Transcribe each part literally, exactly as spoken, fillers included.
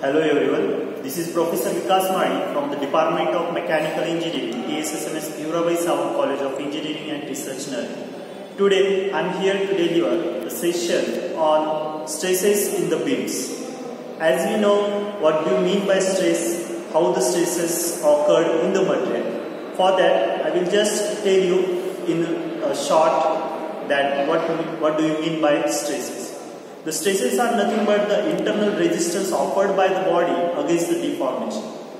Hello everyone, this is Professor from the Department of Mechanical Engineering, T S S M S College of Engineering and Research Learning. Today I am here to deliver a session on stresses in the beams. As we know, what do you mean by stress, how the stresses occur in the material. For that, I will just tell you in a short that what, what do you mean by stresses. The stresses are nothing but the internal resistance offered by the body against the deformation.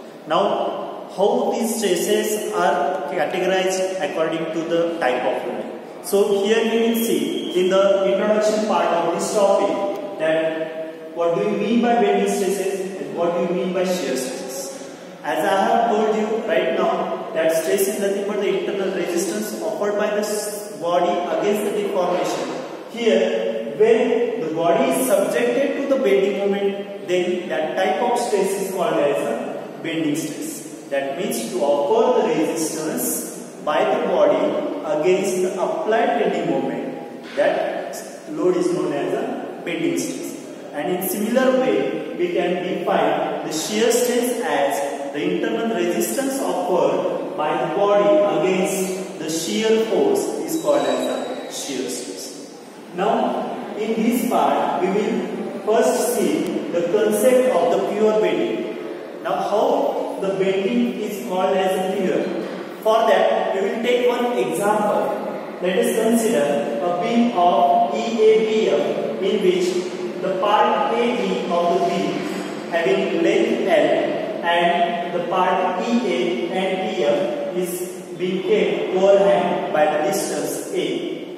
Now, how these stresses are categorized according to the type of loading. So here you will see in the introduction part of this topic that what do you mean by bending stresses and what do you mean by shear stresses. As I have told you right now that stress is nothing but the internal resistance offered by the body against the deformation. Here, when the body is subjected to the bending moment, then that type of stress is called as a bending stress. That means to offer the resistance by the body against the applied bending moment, that load is known as a bending stress. And in similar way, we can define the shear stress as the internal resistance offered by the body against the shear force is called as a shear stress. Now, in this part, we will first see the concept of the pure bending. Now, how the bending is called as pure. For that, we will take one example. Let us consider a beam of E A B F in which the part A B of the beam having length L and the part E A and B F is being kept overhang by the distance A.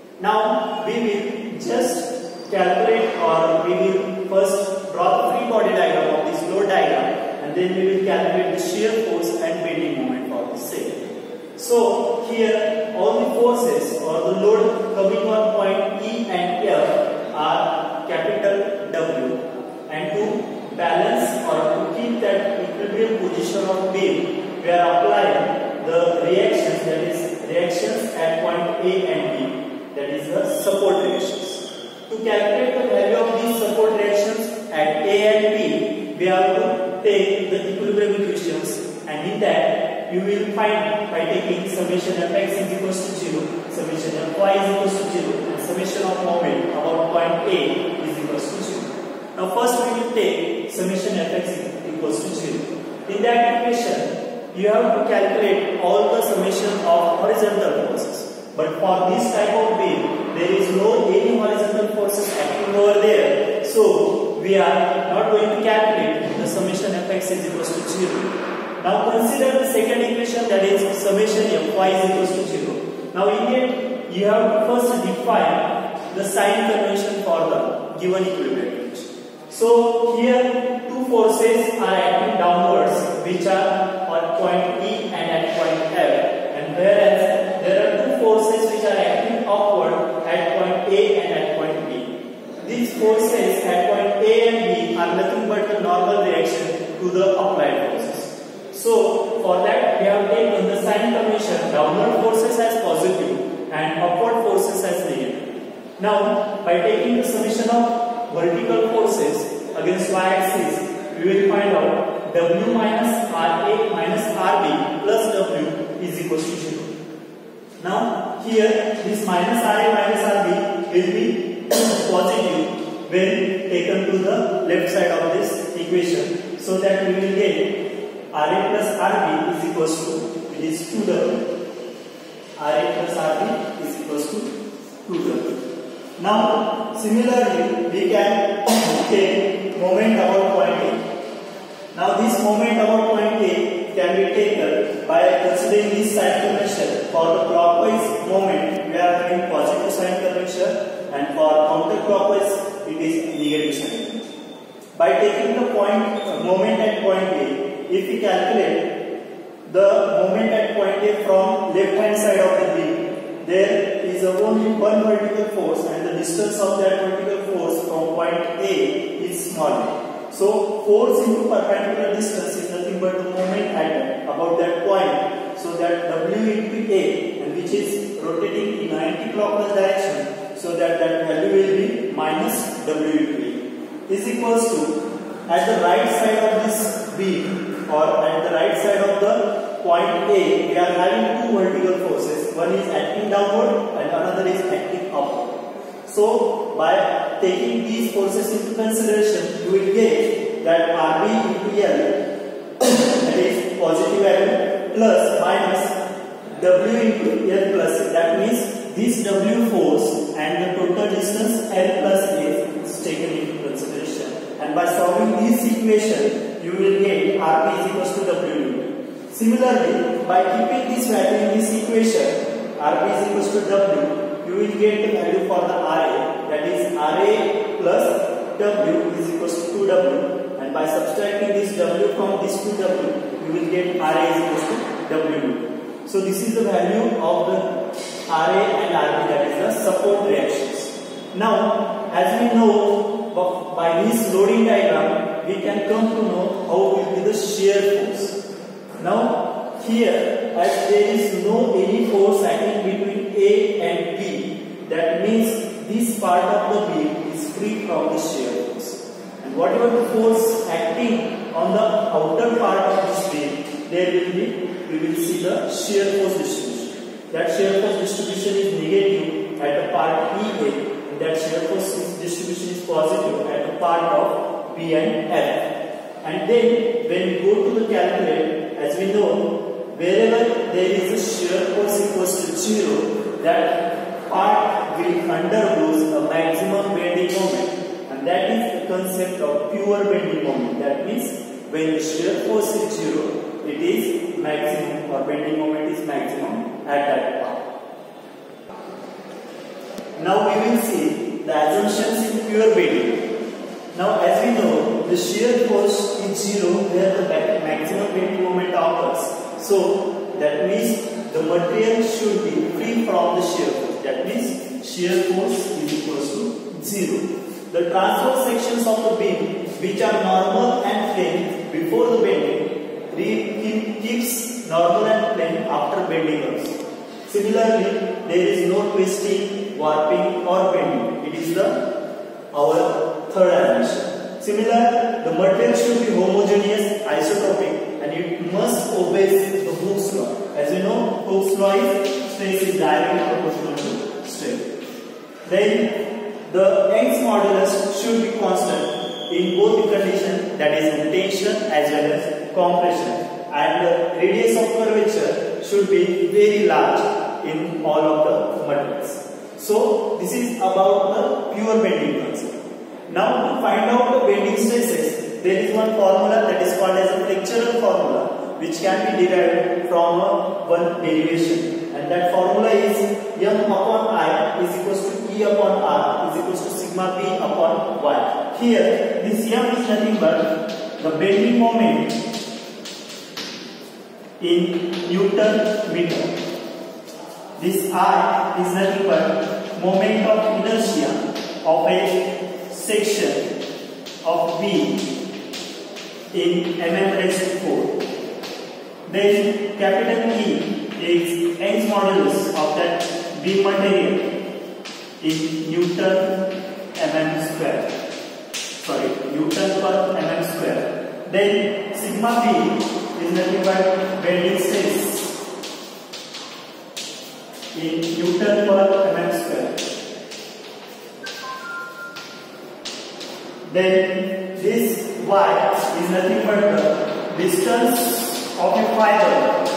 Now, we will just calculate, or we will first draw the free body diagram of this load diagram, and then we will calculate the shear force and bending moment for the same. So here all the forces or the load coming on point E and F are capital W, and to balance or to keep that equilibrium position of beam, we are applying the reactions, that is reactions at point A and B. That is the support reactions. To calculate the value of these support reactions at A and B, we have to take the equilibrium equations, and in that you will find by taking summation Fx is equals to zero, summation Fy is equals to zero, and summation of moment about point A is equals to zero. Now first we will take summation Fx equals to zero. In that equation, you have to calculate all the summation of horizontal forces. But for this type of beam, there is no any horizontal forces acting over there. So we are not going to calculate the summation Fx is equals to zero. Now consider the second equation, that is summation Fy is equals to zero. Now in it, you have to first define the sign convention for the given equilibrium equation. So here two forces are acting downwards, which are on point E and at point F, and whereas there are two forces which are acting upward at point A and at point B. These forces at point A and B are nothing but the normal reaction to the applied forces. So for that, we have taken the sign convention downward forces as positive and upward forces as negative. Now, by taking the summation of vertical forces against y-axis, we will find out W minus R A minus R B plus W is equals to zero. Now here this minus R A minus R B will be positive when taken to the left side of this equation, so that we will get R A plus R B is equals to, it is two W. R A plus R B is equals to two W. Now similarly we can take moment about point A. Now this moment about point A can be taken by considering this sign convention. For the clockwise moment, we are having positive sign convention, and for counterclockwise, it is negative sign convention. By taking the point uh, moment at point A, if we calculate the moment at point A from left hand side of the beam, there is only one vertical force, and the distance of that vertical force from point A is small. So force into perpendicular distance is nothing but the moment at about that point. So that W into A, and which is rotating in anti-clockwise direction, so that that value will be minus W into A, is equals to at the right side of this beam or at the right side of the point A, we are having two vertical forces. One is acting downward and another is acting upward. So by taking these forces into consideration, you will get that R B into L, that is positive value, plus minus W into L plus A. That means this W force and the total distance L plus A is taken into consideration. And by solving this equation, you will get R P is equals to W. Similarly, by keeping this value in this equation, R P is equals to W, you will get the value for the R A, that is R A plus W is equals to two W, and by subtracting this W from this two W, you will get R A is equals to W. So this is the value of the R A and R B, that is the support reactions. Now, as we know, by this loading diagram, we can come to know how will be the shear force. Now, here, as there is no any force acting between A and B, that means this part of the beam is free from the shear force. And whatever the force acting on the outer part of this beam, there will be, we will see the shear force distribution. That shear force distribution is negative at the part E A, and that shear force distribution is positive at the part of B and F. And then, when we go to the calculate, as we know, wherever there is a shear force equals to zero, that part will undergo a maximum bending moment, and that is the concept of pure bending moment. That means when the shear force is zero, it is maximum, or bending moment is maximum at that part. Now we will see the assumptions in pure bending. Now, as we know, the shear force is zero where the maximum bending moment occurs. So that means the material should be free from the shear force. That means shear force is equals to zero. The transverse sections of the beam, which are normal and plane before the bending, keeps normal and plane after bending occurs. Similarly, there is no twisting, warping or bending. It is the our third dimension. Similar, the material should be homogeneous, isotropic, and it must obey the Hooke's law. As you know, Hooke's law is stress is directly proportional to strain. Then the Young's modulus should be constant in both the conditions, that is in tension as well as compression, and the radius of curvature should be very large in all of the materials. So this is about the pure bending concept. Now to find out the bending stresses, there is one formula that is called as a flexural formula, which can be derived from a one derivation, and that formula is M upon I is equals to E upon R is equals to sigma B upon Y. Here this M is nothing but the bending moment in Newton meter. This I is nothing but moment of inertia of a section of beam in mm raised to four. Then capital E is Young's modulus of that beam material in Newton mm square. Sorry, Newton per mm square. Then sigma B is nothing but bending stress in Newton per mm square. Then this Y is nothing but the distance of a fiber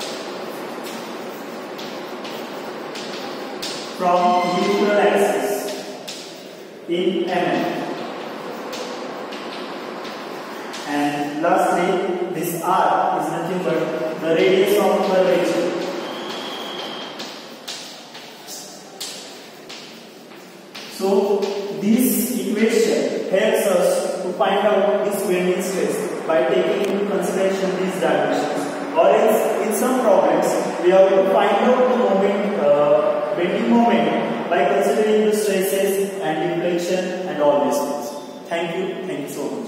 from neutral axis in mm. And lastly, this R is nothing but the radius of curvature. So this equation helps us to find out this bending stress by taking into consideration these dimensions. Or else in some problems we have to find out the moment, uh, bending moment by considering the stresses and deflection and all these things. Thank you. Thank you so much.